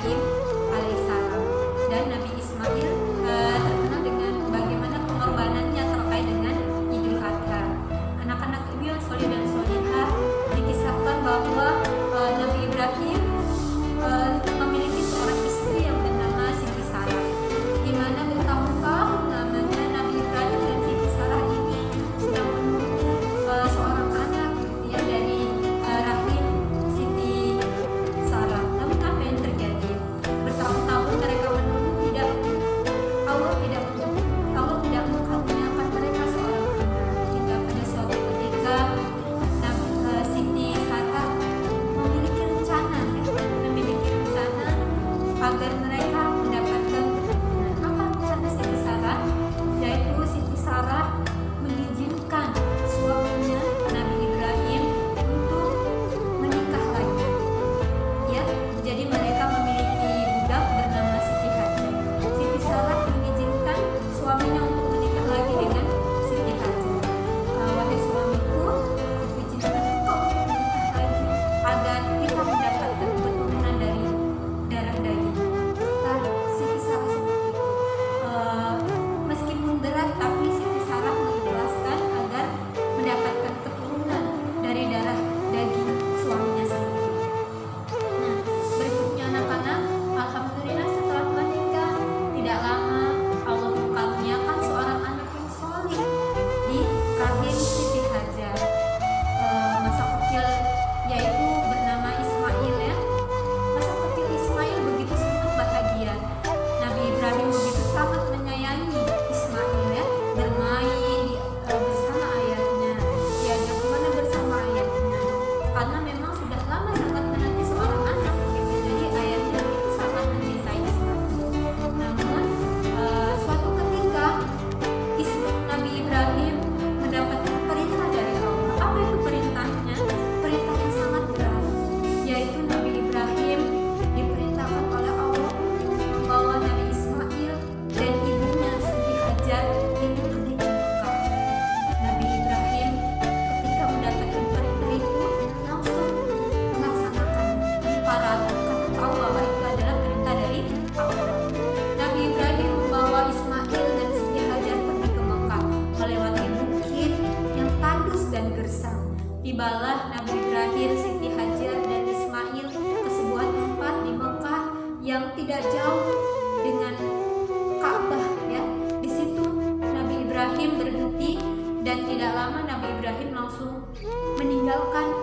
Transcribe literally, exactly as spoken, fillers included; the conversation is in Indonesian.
Ibrahim alaihissalam. Dan Nabi Ismail uh, terkenal dengan bagaimana pengorbanannya terkait dengan Idul Adha. Anak-anak ibu yang soleh dan solehah, dikisahkan bahwa uh, Nabi Ibrahim uh, memiliki seorang istri yang bernama Siti Sarah, di mana bertahun-tahun namanya Nabi Ibrahim dan Siti Sarah ini sedang menunggu uh, seorang anak ya dari uh, rahim Siti Sarah. Namun apa yang terjadi? Bertahun-tahun mereka menunggu, tidak Allah tidak Allah tidak mengaruniakan mereka seorang anak. Hingga pada suatu ketika Nabi uh, Siti Sarah memiliki rencana ya, memiliki rencana agar mereka mendapatkan keturunan. Apa rencana Siti Sarah? Yaitu Siti Sarah mengizinkan suaminya Nabi Ibrahim untuk menikah lagi. Ya, jadi mereka memiliki budak bernama Siti Hajar. Siti Sarah mengizinkan suaminya untuk menikah lagi dengan Siti Hajar. Uh, wahai suamiku, aku izinkan engkau untuk menikah lagi agar kita mendapatkan keturunan dari darah daging. Kata Siti Sarah seperti itu. Uh, meskipun berat, tapi Siti Sarah mengikhlaskan agar mendapatkan keturunan dari darah daging suaminya sendiri. Nah, berikutnya anak-anak, alhamdulillah setelah menikah tidak lama Allah mengaruniakan seorang anak yang soleh di rahim Siti Hajar. Eh, masa kecil yaitu bernama Ismail ya. Masa kecil Ismail begitu sangat bahagia. Nabi Ibrahim begitu sangat menyayangi Ismail ya, bermain eh, bersama ayahnya, diajak kemana bersama ayahnya, karena memang sudah lama sangat menanti seorang anak gitu. Jadi ayahnya begitu sangat mencintai Ismail. Namun eh, suatu ketika Is- Nabi Ibrahim mendapatkan perintah dari Allah. Apa itu perintahnya? Perintah yang sangat berat, yaitu Nabi Ibrahim diperintahkan oleh Allah membawa Nabi Ismail dan ibunya Siti Hajar ini pergi ke Mekah. Nabi Ibrahim ketika mendapatkan perintah itu langsung melaksanakan tanpa ragu, karena tahu bahwa itu adalah perintah dari Allah. Nabi Ibrahim membawa Ismail dan Siti Hajar pergi ke Mekah melewati bukit yang tandus dan gersang. Tibalah Nabi Ibrahim, Siti Hajar dan Ismail ke sebuah tempat di Mekah yang tidak jauh dengan Ka'bah ya. Di situ Nabi Ibrahim berhenti dan tidak lama Nabi Ibrahim langsung meninggalkan